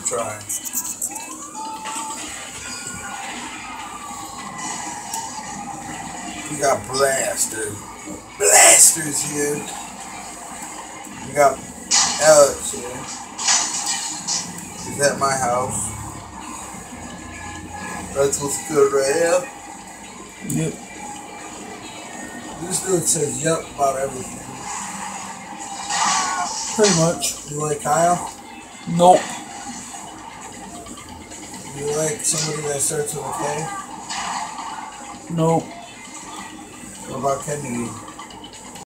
try. We got blasters here. We got Alex here. He's at my house. That's what's good right here. Yep. This dude says yep about everything. Pretty much. You like Kyle? Nope. You like somebody that starts with a K? Nope. What about Kennedy?